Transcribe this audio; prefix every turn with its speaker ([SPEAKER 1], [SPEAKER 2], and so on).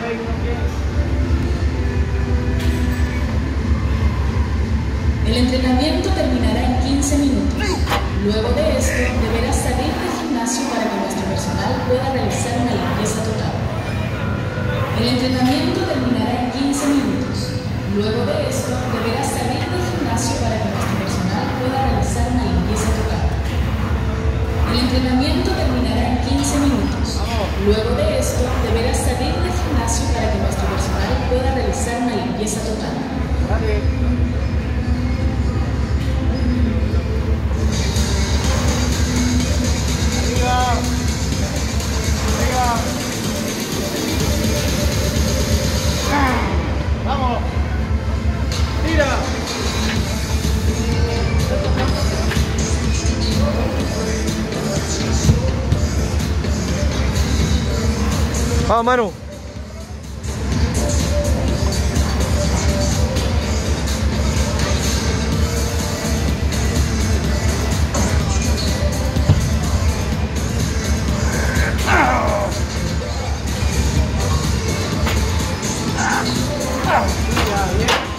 [SPEAKER 1] El entrenamiento terminará en 15 minutos. Luego de esto, deberás salir del gimnasio para que nuestro personal pueda realizar una limpieza total. El entrenamiento terminará en 15 minutos. Luego de esto, deberás salir del gimnasio para que nuestro personal pueda realizar una limpieza total. El entrenamiento terminará en 15 minutos. Luego de esto, deberás salir del gimnasio para que nuestro personal pueda realizar una limpieza total.
[SPEAKER 2] ¡Vamos! ¡Tira! ¡Vamos, Manu! ¡Bien!